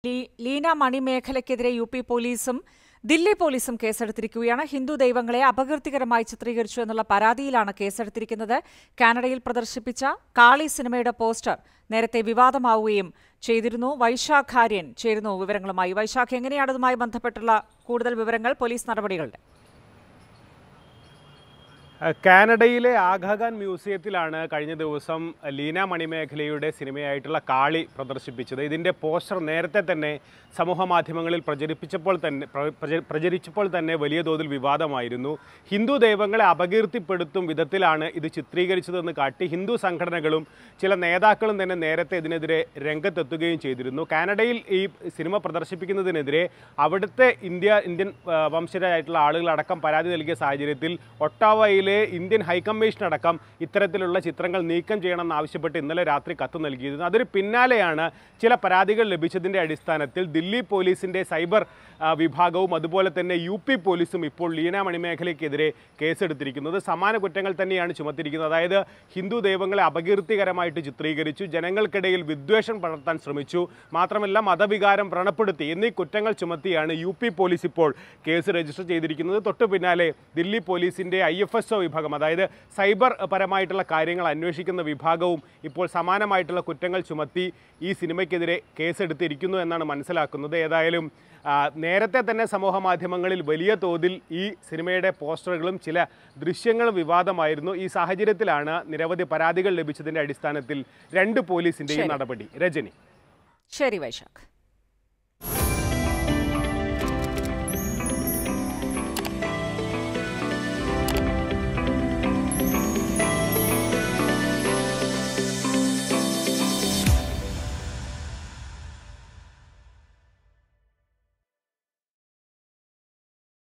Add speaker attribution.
Speaker 1: Leena മണിമേഖലയ്ക്കെതിരെ UP. പോലീസും ദില്ലി പോലീസും കേസെടുത്തിരിക്കുകയാണ്. ഹിന്ദു ദൈവങ്ങളെ അപകീർത്തികരമായി ചിത്രീകരിച്ചു എന്നുള്ള പരാതിയിലാണ് കേസെടുത്തിരിക്കുന്നത്. കാനഡയിൽ പ്രദർശിപ്പിച്ച കാളി സിനിമയുടെ പോസ്റ്റർ നേരത്തെ വിവാദമാവുകയും ചെയ്തിരുന്നു. വൈശാഖ് ആര്യൻ ചേരുന്നു വിവരങ്ങളുമായി. വൈശാഖ്, എങ്ങനെയാണ് അതുമായി ബന്ധപ്പെട്ടുള്ള കൂടുതൽ വിവരങ്ങൾ, പോലീസ് നടപടികളുടെ?
Speaker 2: കാനഡയിലെ ആഗാഖാൻ മ്യൂസിയത്തിലാണ് കഴിഞ്ഞ ദിവസം ലീന മണിമേഖലയുടെ സിനിമയായിട്ടുള്ള കാളി പ്രദർശിപ്പിച്ചത്. ഇതിൻ്റെ പോസ്റ്റർ നേരത്തെ തന്നെ സമൂഹ മാധ്യമങ്ങളിൽ പ്രചരിച്ചപ്പോൾ തന്നെ വലിയ തോതിൽ വിവാദമായിരുന്നു. ഹിന്ദു ദൈവങ്ങളെ അപകീർത്തിപ്പെടുത്തും വിധത്തിലാണ് ഇത് ചിത്രീകരിച്ചതെന്ന് കാട്ടി ഹിന്ദു സംഘടനകളും ചില നേതാക്കളും തന്നെ നേരത്തെ ഇതിനെതിരെ രംഗത്തെത്തുകയും ചെയ്തിരുന്നു. കാനഡയിൽ ഈ സിനിമ പ്രദർശിപ്പിക്കുന്നതിനെതിരെ അവിടുത്തെ ഇന്ത്യൻ വംശജരായിട്ടുള്ള ആളുകളടക്കം പരാതി നൽകിയ സാഹചര്യത്തിൽ ഒട്ടാവയിൽ ഇന്ത്യൻ ഹൈക്കമ്മീഷൻ അടക്കം ഇത്തരത്തിലുള്ള ചിത്രങ്ങൾ നീക്കം ചെയ്യണമെന്നാവശ്യപ്പെട്ട് ഇന്നലെ രാത്രി കത്ത് നൽകിയിരുന്നു. അതിന് പിന്നാലെയാണ് ചില പരാതികൾ ലഭിച്ചതിൻ്റെ അടിസ്ഥാനത്തിൽ ദില്ലി പോലീസിൻ്റെ സൈബർ വിഭാഗവും അതുപോലെ തന്നെ യു.പി. പോലീസും ഇപ്പോൾ ലീന മണിമേഖലയ്ക്കെതിരെ കേസെടുത്തിരിക്കുന്നത്. സമാന കുറ്റങ്ങൾ തന്നെയാണ് ചുമത്തിയിരിക്കുന്നത്. അതായത് ഹിന്ദു ദൈവങ്ങളെ അപകീർത്തികരമായിട്ട് ചിത്രീകരിച്ചു, ജനങ്ങൾക്കിടയിൽ വിദ്വേഷം പടർത്താൻ ശ്രമിച്ചു, മാത്രമല്ല മതവികാരം വ്രണപ്പെടുത്തി എന്നീ കുറ്റങ്ങൾ ചുമത്തിയാണ് യു.പി. പോലീസ് ഇപ്പോൾ കേസ് രജിസ്റ്റർ ചെയ്തിരിക്കുന്നത്. തൊട്ടു പിന്നാലെ ദില്ലി പോലീസിൻ്റെ IFSO വിഭാഗം, അതായത് സൈബർ പരമായിട്ടുള്ള കാര്യങ്ങൾ അന്വേഷിക്കുന്ന വിഭാഗവും ഇപ്പോൾ സമാനമായിട്ടുള്ള കുറ്റങ്ങൾ ചുമത്തി ഈ സിനിമയ്ക്കെതിരെ കേസെടുത്തിരിക്കുന്നു എന്നാണ് മനസ്സിലാക്കുന്നത്. ഏതായാലും നേരത്തെ തന്നെ സമൂഹ മാധ്യമങ്ങളിൽ വലിയ തോതിൽ ഈ സിനിമയുടെ പോസ്റ്ററുകളും ചില ദൃശ്യങ്ങളും വിവാദമായിരുന്നു. ഈ സാഹചര്യത്തിലാണ് നിരവധി പരാതികൾ ലഭിച്ചതിൻ്റെ അടിസ്ഥാനത്തിൽ രണ്ട് പോലീസിൻ്റെയും നടപടി. രജനി.
Speaker 1: ശരി വൈശാഖ്.